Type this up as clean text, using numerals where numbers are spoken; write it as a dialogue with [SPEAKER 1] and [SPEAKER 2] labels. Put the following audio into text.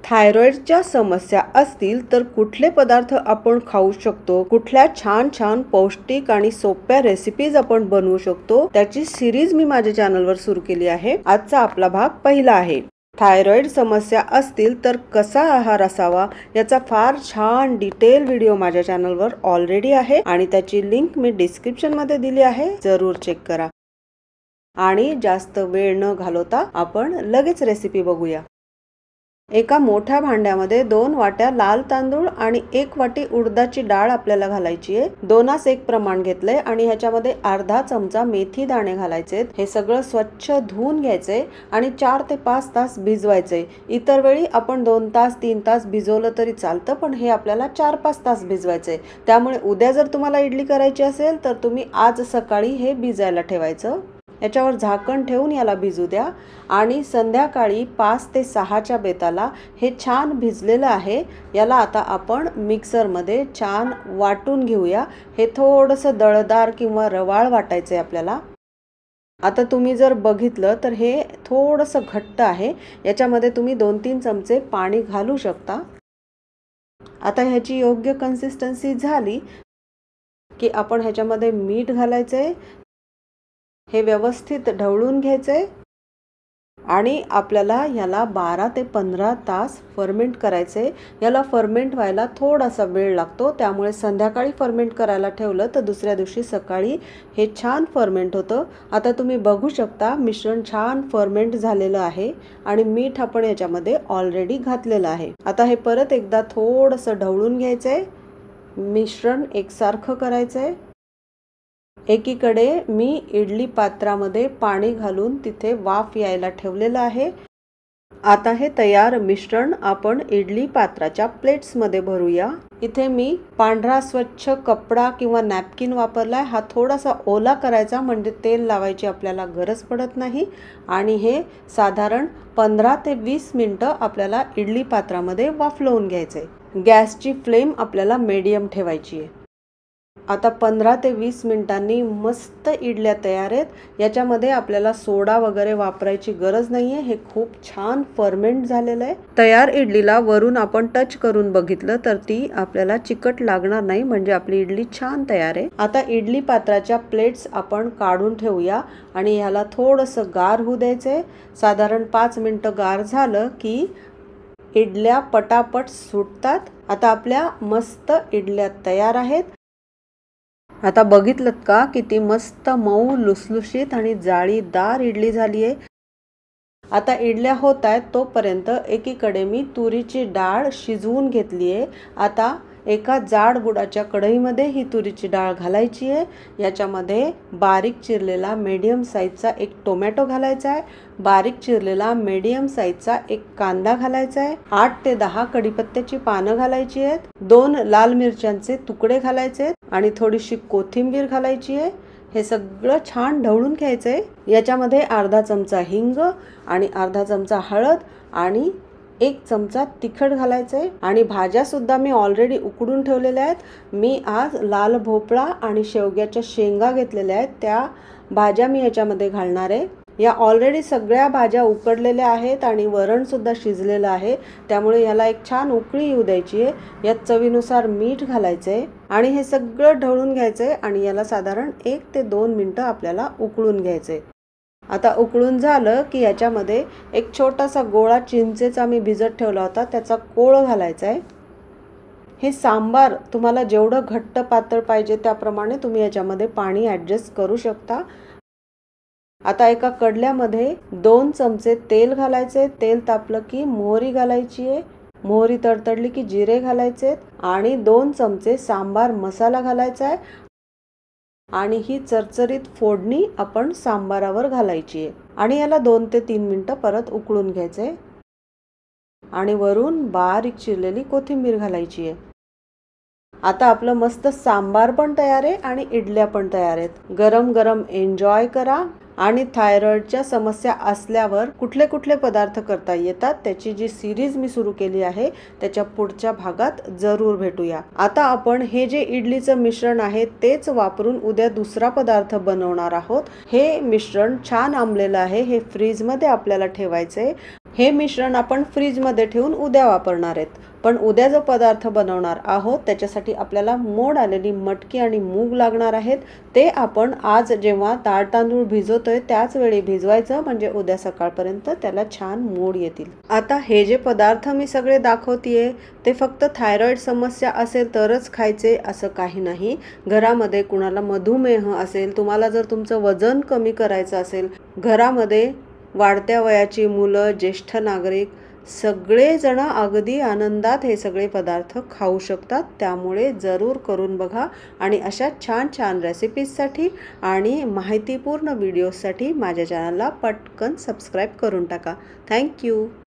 [SPEAKER 1] थायरॉइडच्या समस्या असतील तर कुठले पदार्थ आपण खाऊ शकतो, कुठल्या छान छान पौष्टिक आणि सोप्या रेसिपीज आपण बनवू शकतो, त्याची सिरीज मी माझ्या चॅनलवर सुरू केली आहे। आजचा आपला भाग पहिला आहे। थायरॉइड समस्या असतील तर कसा आहार असावा याचा फार छान डिटेल व्हिडिओ माझ्या चॅनलवर ऑलरेडी आहे आणि त्याची लिंक मी डिस्क्रिप्शन मध्ये दिली आहे, जरूर चेक करा। आणि जास्त वेळ न घालवता आपण लगेच रेसिपी बघूया। एका मोठ्या भांड्यामध्ये 2 वाट्या लाल तांदूळ आणि 1 वाटी उडदाची डाळ आपल्याला घालायची आहे। 2:1 प्रमाण घेतलंय आणि ह्याच्यामध्ये अर्धा चमचा मेथी दाणे घालायचे। हे सगळं स्वच्छ धुवून घ्यायचे आणि 4 ते 5 तास भिजवायचे। इतर वेळी आपण 2 तास 3 तास भिजवलं तरी चालतं, पण हे आपल्याला 4-5 तास भिजवायचे। त्यामुळे उद्या जर तुम्हाला इडली करायची असेल तर तुम्ही आज सकाळी हे भिजायला ठेवायचं। याच्यावर झाकण ठेवून याला भिजू द्या आणि संध्याकाळी 5 ते 6च्या बेताला हे छान भिजलेलं आहे। याला आता आपण मिक्सरमध्ये छान वाटून घेऊया। हे थोडंसं दळदार किंवा रवाळ वाटायचंय आपल्याला। आता तुम्ही जर बघितलं तर हे थोडंसं घट्ट आहे। याच्यामध्ये तुम्ही 2-3 चमचे पाणी घालू शकता। आता ह्याची योग्य कन्सिस्टन्सी झाली की आपण ह्याच्यामध्ये मीठ घालायचंय। हे व्यवस्थित ढवळून घ्यायचे आणि आपल्याला याला 12 ते 15 तास फर्मेंट करायचे। याला फर्मेंट व्हायला थोडासा वेळ लागतो, त्यामुळे संध्याकाळी फर्मेंट करायला ठेवलं तर दुसऱ्या दिवशी सकाळी हे छान फर्मेंट होतं। आता तुम्ही बघू शकता मिश्रण छान फर्मेंट झालेलं आहे आणि मीठ आपण याच्यामध्ये ऑलरेडी घातलेलं आहे। आता हे परत एकदा थोडंसं ढवळून घ्यायचंय, मिश्रण एकसारखं करायचंय। एकीकडे मी इडली पात्रामध्ये पाणी घालून तिथे वाफ यायला ठेवलेलं आहे। आता हे तयार मिश्रण आपण इडली पात्राच्या प्लेट्समध्ये भरूया। इथे मी पांढरा स्वच्छ कपडा किंवा नॅपकिन वापरलाय। हा थोडासा ओला करायचा म्हणजे तेल लावायची आपल्याला गरज पडत नाही आणि हे साधारण 15 ते 20 मिनिटं आपल्याला इडली पात्रामध्ये वाफलवून घ्यायचे। गॅसची फ्लेम आपल्याला मीडियम ठेवायची आहे। आता 15 ते 20 मिनिटांनी मस्त इडल्या तयार आहेत। याच्यामध्ये आपल्याला सोडा वगैरे वापरायची गरज नाहीये। हे खूप छान फर्मेंट झालेलं आहे। तयार इडलीला वरून आपण टच करून बघितलं तर ती आपल्याला चिकट लागणार नाही, म्हणजे आपली इडली छान तयार आहे। आता इडली पात्राच्या प्लेट्स आपण काढून ठेवूया आणि ह्याला थोडंसं गार होऊ द्यायचंय। साधारण 5 मिनिटं गार झालं की इडल्या पटापट सुटतात। आता आपल्या मस्त इडल्या तयार आहेत। आता बघितलं का किती मस्त मऊ लुसलुशीत आणि जाळीदार इडली झाली आहे। आता इडल्या होत आहेत तोपर्यंत एकीकडे मी तुरीची डाळ शिजवून घेतली आहे। आता एका जाड बुडाच्या कढईमध्ये ही तुरीची डाळ घालायची आहे। याच्यामध्ये बारीक चिरलेला मीडियम साईजचा एक टोमॅटो घालायचा आहे, बारीक चिरलेला मीडियम साईजचा एक कांदा घालायचा आहे, 8 ते 10 कढीपत्त्याची पानं घालायची आहेत, 2 लाल मिरच्यांचे तुकडे घालायचे आहेत आणि थोडीशी कोथिंबीर घालायची आहे। हे सगळं छान ढवळून घ्यायचंय। याच्यामध्ये अर्धा चमचा हिंग आणि अर्धा चमचा हळद आणि 1 चमचा तिखट घालायचंय आणि भाज्या सुद्धा मी ऑलरेडी उकडून ठेवलेल्या आहेत। मी आज लाल भोपळा आणि शेवग्याच्या शेंगा घेतलेल्या आहेत, त्या भाज्या मी याच्यामध्ये घालणार आहे। या ऑलरेडी सगळ्या भाज्या उकडलेल्या आहेत आणि वरण सुद्धा शिजलेलं आहे, त्यामुळे याला एक छान उकळी येऊ द्यायची आहे। यात चवीनुसार मीठ घालायचंय आणि हे सगळं ढवळून घ्यायचंय आणि याला साधारण 1 ते 2 मिनिटं आपल्याला उकळून घ्यायचंय। आता उकळून झालं की याच्यामध्ये एक छोटासा गोळा चिंचेचा मी भिजत ठेवला होता, त्याचा कोळ घालायचा आहे। हे सांबार तुम्हाला जेवढं घट्ट पातळ पाहिजे त्याप्रमाणे तुम्ही याच्यामध्ये पाणी ॲडजस्ट करू शकता। आता एका कडल्यामध्ये 2 चमचे तेल घालायचे। तेल तापलं की मोहरी घालायची आहे, मोहरी तडतडली की जिरे घालायचे आणि 2 चमचे सांबार मसाला घालायचा आहे आणि ही चरचरीत फोडणी आपण सांबारावर घालायची आहे आणि याला 2 ते 3 मिनिटं परत उकळून घ्यायचे आणि वरून बारीक चिरलेली कोथिंबीर घालायची आहे। आता आपलं मस्त सांबार पण तयार आहे आणि इडल्या पण तयार आहेत। गरम गरम एन्जॉय करा आणि थायरॉइडच्या समस्या असल्यावर कुठले कुठले पदार्थ करता येतात त्याची जी सिरीज मी सुरू केली आहे त्याच्या पुढच्या भागात जरूर भेटूया। आता आपण हे जे इडलीचं मिश्रण आहे तेच वापरून उद्या दुसरा पदार्थ बनवणार आहोत। हे मिश्रण छान आंबलेलं आहे, हे फ्रीज मध्ये आपल्याला ठेवायचंय। हे मिश्रण आपण फ्रीज मध्ये ठेवून उद्या वापरणार आहेत। पण उद्या जो पदार्थ बनवणार आहोत त्याच्यासाठी आपल्याला मोड आलेली मटकी आणि मूग लागणार आहेत। ते आपण आज जेव्हा डाळ तांदूळ भिजवतोय त्याच वेळी भिजवायचं, म्हणजे उद्या सकाळपर्यंत त्याला छान मोड येतील। आता हे जे पदार्थ मी सगळे दाखवतेय ते फक्त थायरॉइड समस्या असेल तरच खायचे असं काही नाही। घरामध्ये कुणाला मधुमेह असेल, तुम्हाला जर तुमचं वजन कमी करायचं असेल, घरामध्ये वाढत्या वयाची मुलं, ज्येष्ठ नागरिक सगळे जण अगदी आनंदात हे सगळे पदार्थ खाऊ शकतात। त्यामुळे जरूर करून बघा आणि अशा छान छान रेसिपीजसाठी आणि माहितीपूर्ण व्हिडिओसाठी माझ्या चॅनलला पटकन सबस्क्राईब करून टाका। थँक्यू।